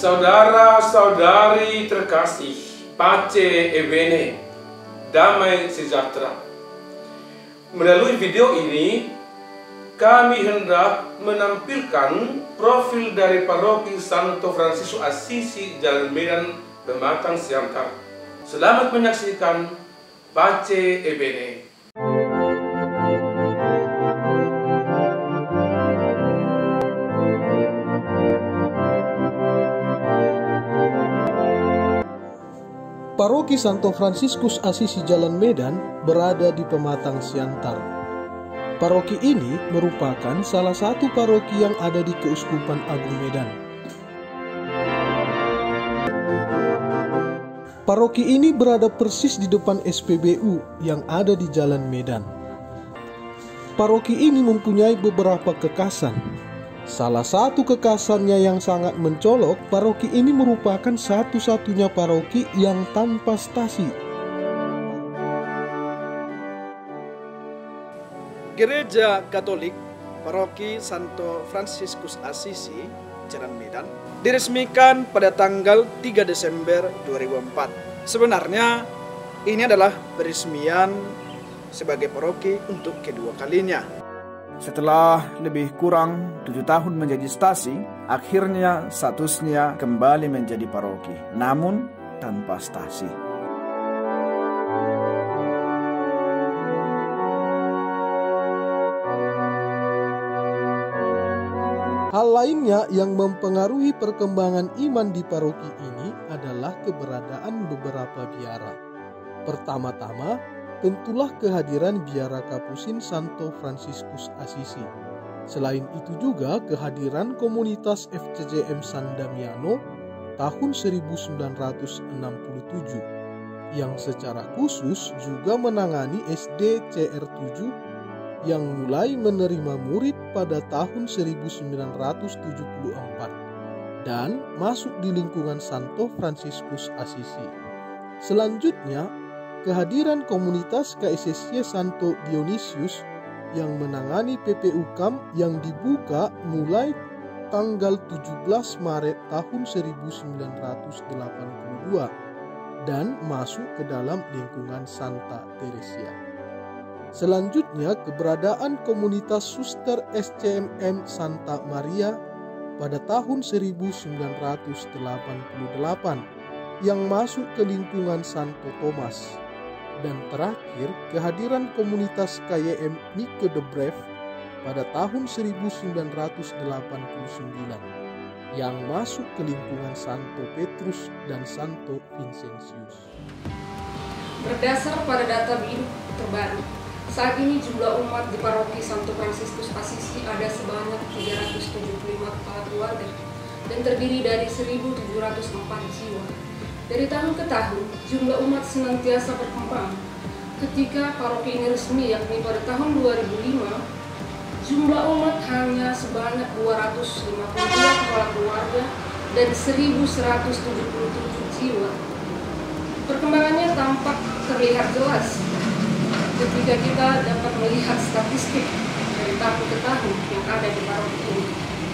Saudara-saudari terkasih, Pace e Bene, damai sejahtera. Melalui video ini, kami hendak menampilkan profil dari Paroki Santo Fransiskus Assisi Jalan Medan, Pematang Siantar. Selamat menyaksikan Pace e Bene. Paroki Santo Fransiskus Assisi Jalan Medan berada di Pematang Siantar. Paroki ini merupakan salah satu paroki yang ada di Keuskupan Agung Medan. Paroki ini berada persis di depan SPBU yang ada di Jalan Medan. Paroki ini mempunyai beberapa kekhasan. Salah satu kekhasannya yang sangat mencolok, paroki ini merupakan satu-satunya paroki yang tanpa stasi. Gereja Katolik Paroki Santo Fransiskus Assisi Jalan Medan diresmikan pada tanggal 3 Desember 2004. Sebenarnya ini adalah peresmian sebagai paroki untuk kedua kalinya. Setelah lebih kurang 7 tahun menjadi stasi, akhirnya statusnya kembali menjadi paroki, namun tanpa stasi. Hal lainnya yang mempengaruhi perkembangan iman di paroki ini adalah keberadaan beberapa biara. Pertama-tama, tentulah kehadiran biara Kapusin Santo Fransiskus Assisi. Selain itu juga kehadiran komunitas FCJM San Damiano tahun 1967 yang secara khusus juga menangani SD CR7 yang mulai menerima murid pada tahun 1974 dan masuk di lingkungan Santo Fransiskus Assisi. Selanjutnya, kehadiran komunitas KSSY Santo Dionysius yang menangani PPU KAM yang dibuka mulai tanggal 17 Maret tahun 1982 dan masuk ke dalam lingkungan Santa Teresia. Selanjutnya, keberadaan komunitas Suster SCMM Santa Maria pada tahun 1988 yang masuk ke lingkungan Santo Thomas. Dan terakhir, kehadiran komunitas KYM Mike de Bref pada tahun 1989 yang masuk ke lingkungan Santo Petrus dan Santo Vincentius. Berdasar pada data BIN terbaru, saat ini jumlah umat di Paroki Santo Fransiskus Assisi ada sebanyak 375 kepala keluarga dan terdiri dari 1.704 jiwa. Dari tahun ke tahun, jumlah umat senantiasa berkembang. Ketika paroki ini resmi, yakni pada tahun 2005, jumlah umat hanya sebanyak 252 kepala keluarga dan 1.177 jiwa. Perkembangannya tampak terlihat jelas ketika kita dapat melihat statistik dari tahun ke tahun yang ada di paroki ini.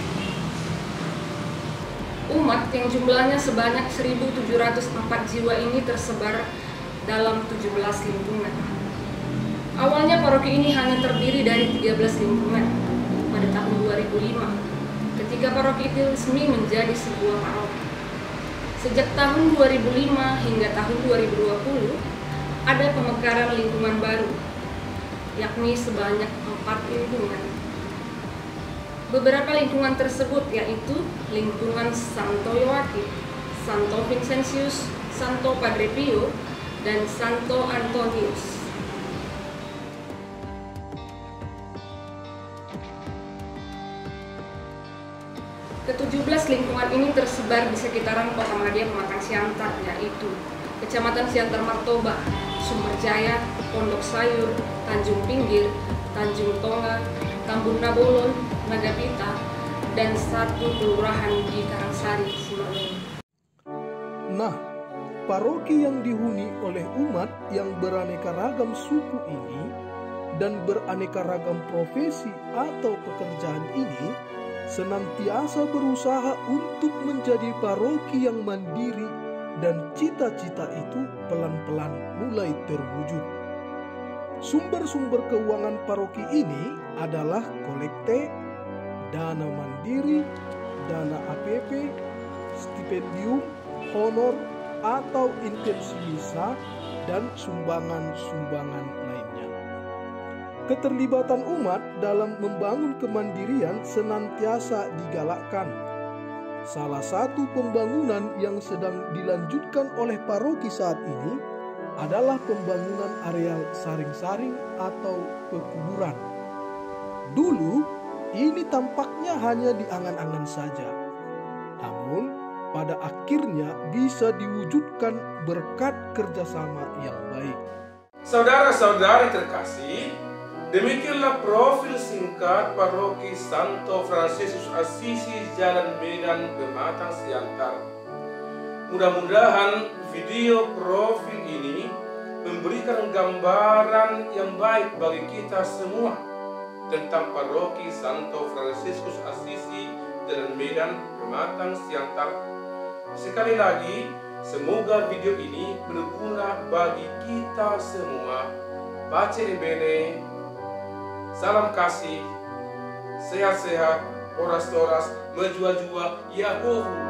Umat yang jumlahnya sebanyak 1.704 jiwa ini tersebar dalam 17 lingkungan. Awalnya paroki ini hanya terdiri dari 13 lingkungan pada tahun 2005, ketika paroki itu resmi menjadi sebuah paroki. Sejak tahun 2005 hingga tahun 2020, ada pemekaran lingkungan baru, yakni sebanyak 4 lingkungan. Beberapa lingkungan tersebut yaitu lingkungan Santo Yoakim, Santo Vincentius, Santo Padre Pio, dan Santo Antonius. Ke-17 lingkungan ini tersebar di sekitaran Kota Madia Pematang Siantar, yaitu Kecamatan Siantar Martoba, Sumberjaya, Pondok Sayur, Tanjung Pinggir, Tanjung Tonga, Tambun Nabolon, Nagapita, dan 1 kelurahan di Karangsari, Simalungun. Nah, paroki yang dihuni oleh umat yang beraneka ragam suku ini dan beraneka ragam profesi atau pekerjaan ini senantiasa berusaha untuk menjadi paroki yang mandiri, dan cita-cita itu pelan-pelan mulai terwujud. Sumber-sumber keuangan paroki ini adalah kolekte, dana mandiri, dana APP, stipendium, honor atau intensi misa, dan sumbangan-sumbangan lainnya. Keterlibatan umat dalam membangun kemandirian senantiasa digalakkan. Salah satu pembangunan yang sedang dilanjutkan oleh paroki saat ini adalah pembangunan areal saring-saring atau pekuburan. Dulu, ini tampaknya hanya di angan-angan saja. Namun, pada akhirnya bisa diwujudkan berkat kerjasama yang baik. Saudara-saudari terkasih, demikianlah profil singkat Paroki Santo Fransiskus Assisi Jalan Medan Pematang Siantar. Mudah-mudahan video profil ini memberikan gambaran yang baik bagi kita semua tentang Paroki Santo Fransiskus Assisi Jalan Medan Pematang Siantar. Sekali lagi, semoga video ini berguna bagi kita semua. Pace e bene, salam kasih, sehat-sehat, oras-oras, mejua-jua, Yahoo.